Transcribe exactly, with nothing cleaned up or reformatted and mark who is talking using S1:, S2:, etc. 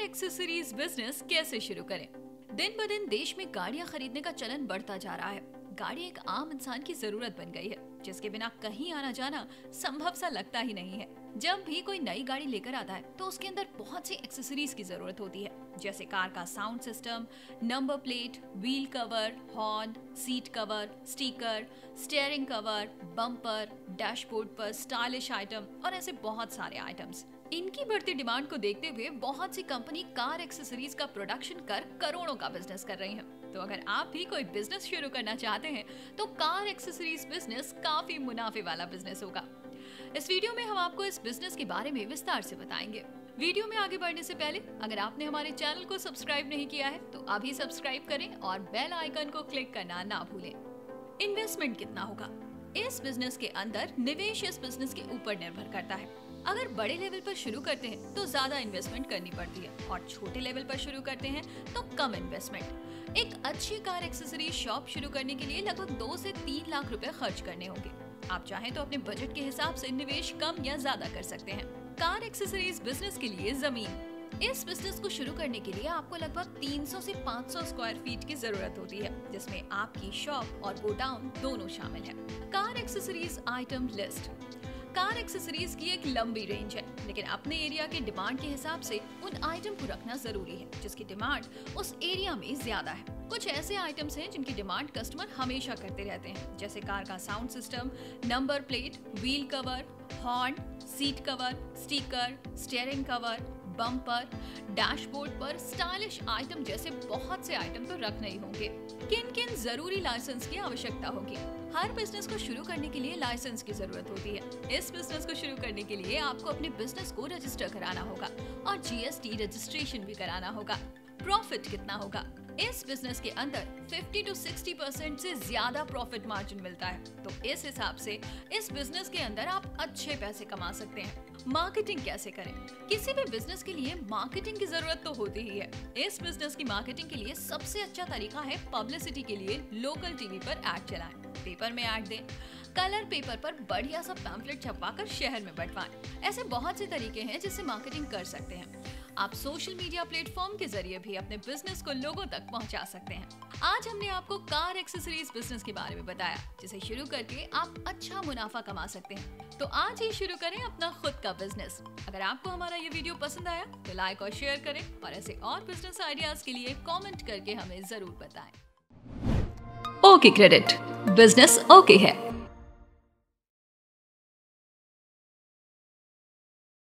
S1: Accessories business कैसे शुरू करें? दिन ब दिन देश में गाड़ियां खरीदने का चलन बढ़ता जा रहा है। गाड़ी एक आम इंसान की जरूरत बन गई है, जिसके बिना कहीं आना जाना संभव सा लगता ही नहीं है। जब भी कोई नई गाड़ी लेकर आता है तो उसके अंदर बहुत सी एक्सेसरीज की जरूरत होती है, जैसे कार का sound system, number plate, wheel cover, horn, seat cover, sticker, steering cover, bumper, dashboard पर स्टाइलिश आइटम और ऐसे बहुत सारे आइटम्स। इनकी बढ़ती डिमांड को देखते हुए बहुत सी कंपनी कार एक्सेसरीज का प्रोडक्शन कर करोड़ों का बिजनेस कर रही हैं। तो अगर आप भी कोई बिजनेस शुरू करना चाहते हैं तो कार एक्सेसरीज बिजनेस काफी मुनाफे वाला बिजनेस होगा। इस वीडियो में हम आपको इस बिजनेस के बारे में विस्तार से बताएंगे। वीडियो में आगे बढ़ने से पहले अगर आपने हमारे चैनल को सब्सक्राइब नहीं किया है तो अभी सब्सक्राइब करें और बेल आइकन को क्लिक करना ना भूलें। इन्वेस्टमेंट कितना होगा? इस बिजनेस के अंदर निवेश इस बिजनेस के ऊपर निर्भर करता है। अगर बड़े लेवल पर शुरू करते हैं तो ज्यादा इन्वेस्टमेंट करनी पड़ती है और छोटे लेवल पर शुरू करते हैं तो कम इन्वेस्टमेंट। एक अच्छी कार एक्सेसरीज शॉप शुरू करने के लिए लगभग दो से तीन लाख रुपए खर्च करने होंगे। आप चाहें तो अपने बजट के हिसाब से निवेश कम या ज्यादा कर सकते हैं। कार एक्सेसरीज बिजनेस के लिए जमीन। इस बिजनेस को शुरू करने के लिए आपको लगभग तीन सौ से पाँच सौ स्क्वायर फीट की जरूरत होती है, जिसमें आपकी शॉप और गोडाउन दोनों शामिल है। Car accessories item list. Car accessories की एक लंबी रेंज है, लेकिन अपने एरिया के डिमांड के हिसाब से उन आइटम को रखना जरूरी है जिसकी डिमांड उस एरिया में ज्यादा है। कुछ ऐसे आइटम्स हैं जिनकी डिमांड कस्टमर हमेशा करते रहते हैं, जैसे कार का sound system, number plate, wheel cover, horn, seat cover, sticker, steering cover, bumper, dashboard पर स्टाइलिश आइटम जैसे बहुत से आइटम तो रखने ही होंगे। किन किन जरूरी लाइसेंस की आवश्यकता होगी? हर बिजनेस को शुरू करने के लिए लाइसेंस की जरूरत होती है। इस बिजनेस को शुरू करने के लिए आपको अपने बिजनेस को रजिस्टर कराना होगा और जीएसटी रजिस्ट्रेशन भी कराना होगा। प्रॉफिट कितना होगा? इस बिजनेस के अंदर पचास टू साठ परसेंट से ज्यादा प्रॉफिट मार्जिन मिलता है, तो इस हिसाब से इस बिजनेस के अंदर आप अच्छे पैसे कमा सकते हैं। मार्केटिंग कैसे करें? किसी भी बिजनेस के लिए मार्केटिंग की जरूरत तो होती ही है। इस बिजनेस की मार्केटिंग के लिए सबसे अच्छा तरीका है पब्लिसिटी के लिए लोकल टीवी पर ऐड चलाएं, पेपर में ऐड दें, कलर पेपर पर बढ़िया सा पैम्फलेट छपवाकर शहर में बंटवाएं। ऐसे बहुत से तरीके हैं जिससे मार्केटिंग कर सकते हैं। आप सोशल मीडिया प्लेटफॉर्म के जरिए भी अपने बिजनेस को लोगों तक पहुंचा सकते हैं। आज हमने आपको कार एक्सेसरीज बिजनेस के बारे में बताया, जिसे शुरू करके आप अच्छा मुनाफा कमा सकते हैं। तो आज ही शुरू करें अपना खुद का बिजनेस। अगर आपको हमारा ये वीडियो पसंद आया तो लाइक और शेयर करें और ऐसे और बिजनेस आइडियाज के लिए कमेंट करके हमें जरूर बताएं। ओके क्रेडिट, बिजनेस ओके है।